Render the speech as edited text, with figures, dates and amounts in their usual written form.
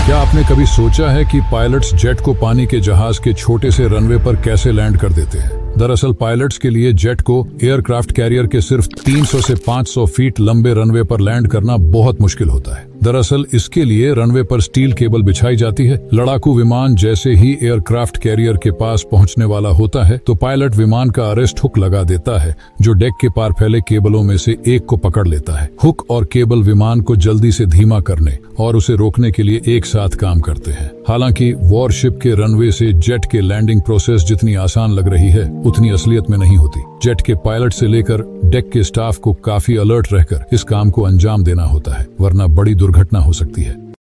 क्या आपने कभी सोचा है कि पायलट्स जेट को पानी के जहाज के छोटे से रनवे पर कैसे लैंड कर देते हैं? दरअसल पायलट्स के लिए जेट को एयरक्राफ्ट कैरियर के सिर्फ 300 से 500 फीट लंबे रनवे पर लैंड करना बहुत मुश्किल होता है। दरअसल इसके लिए रनवे पर स्टील केबल बिछाई जाती है। लड़ाकू विमान जैसे ही एयरक्राफ्ट कैरियर के पास पहुंचने वाला होता है तो पायलट विमान का अरेस्ट हुक लगा देता है, जो डेक के पार फैले केबलों में से एक को पकड़ लेता है। हुक और केबल विमान को जल्दी से धीमा करने और उसे रोकने के लिए एक साथ काम करते हैं। हालांकि वॉरशिप के रनवे से जेट के लैंडिंग प्रोसेस जितनी आसान लग रही है, उतनी असलियत में नहीं होती। जेट के पायलट से लेकर डेक के स्टाफ को काफी अलर्ट रहकर इस काम को अंजाम देना होता है, वरना बड़ी दुर्घटना हो सकती है।